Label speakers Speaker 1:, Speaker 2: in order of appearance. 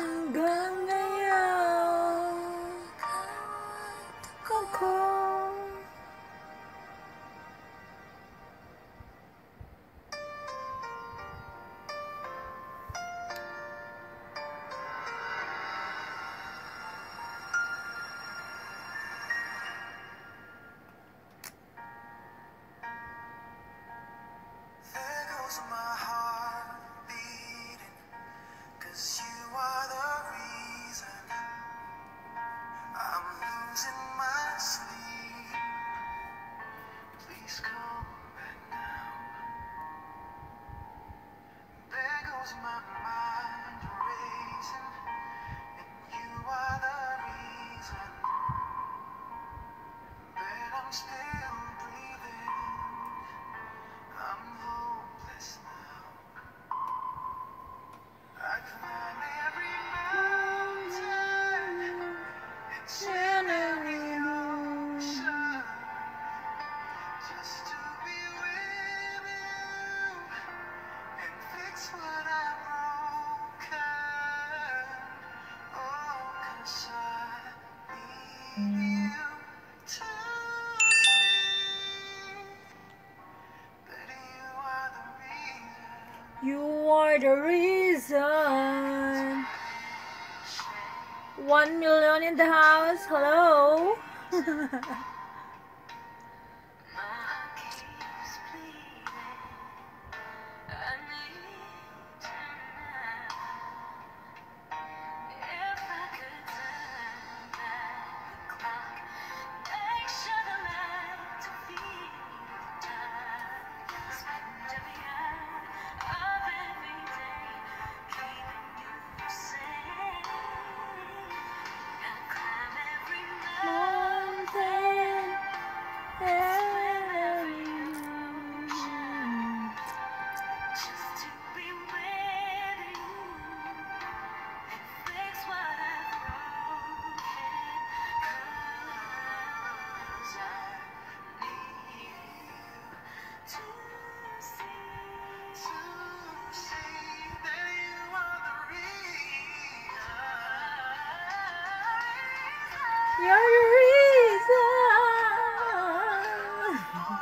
Speaker 1: hanggang ngayon ako.
Speaker 2: My heart beating, 'cause you are the reason I'm losing my sleep. Please come back now. There goes my mind racing, and you are the reason that I'm still breathing. I'm hopeless now. I climb every mountain and swim every ocean just to be with you and fix what I've broken. Oh, 'cause I need you to see that you are the reason.
Speaker 1: You are the reason. 1 million in the house. Hello. You're the reason.